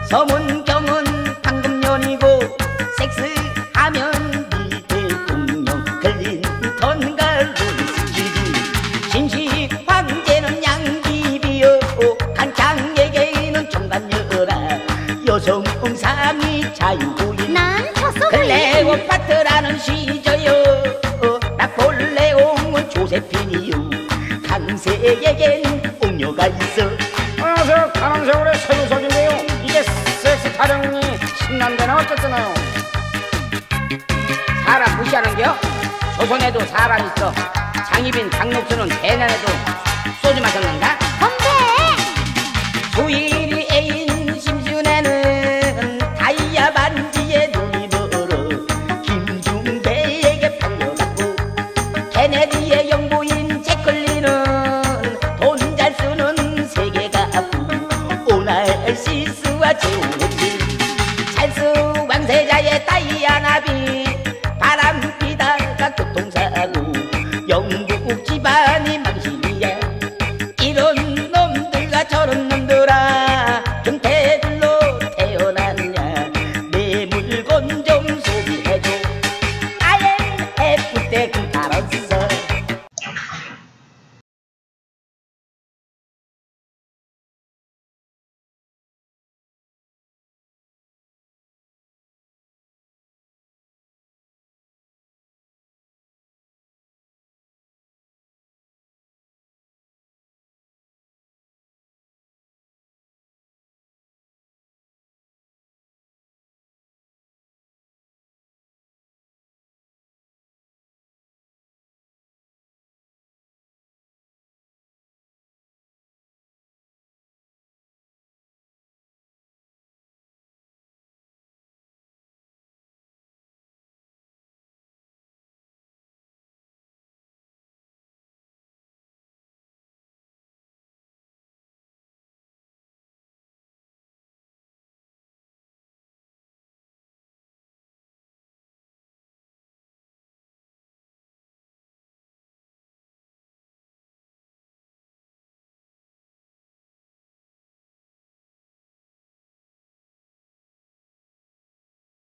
서문경은 방금년이고 섹스하면 미 대통령 클린턴과 루이스지 신식 황제는 양귀비요 간장에게는 종간여라 여성 응상이 자유주의 난 졌어. 클레오파트라는 시저요 나폴레옹은 조세핀이요 강세에겐 옥녀가 있어. 안녕하세요. 가난세월의 서유석인데요. 이게 섹스 타령이 신난데나 어쨌드나요? 사람 무시하는겨? 조선에도 사람 있어. 장희빈, 장록수는 대난에도 소주 마셨는가? 건배. 조일이 애인 심순애는 다이아 반지에 눈이 멀어 김중배에게 팔려갔고 케네디의 영부인 제클린은 돈 잘 쓰는 세계가 오나시스와 제오지 찰스 왕세자의 다이아나비